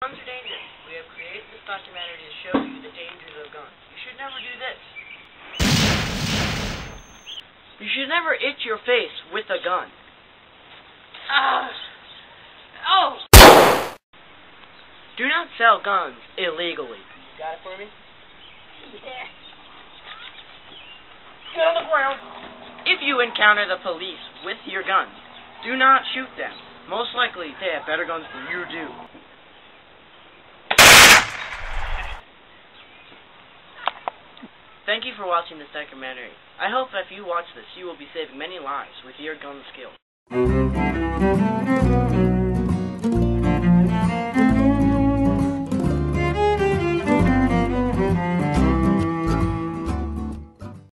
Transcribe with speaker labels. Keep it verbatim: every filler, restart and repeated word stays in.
Speaker 1: Guns are dangerous. We have created this documentary to show you the dangers of guns. You should never do this. You should never itch your face with a gun.
Speaker 2: Ah! Oh!
Speaker 1: Do not sell guns illegally.
Speaker 2: Got it for me?
Speaker 1: Yeah.
Speaker 2: Get on the ground!
Speaker 1: If you encounter the police with your gun, do not shoot them. Most likely, they have better guns than you do. Thank you for watching this documentary. I hope that if you watch this, you will be saving many lives with your gun skills.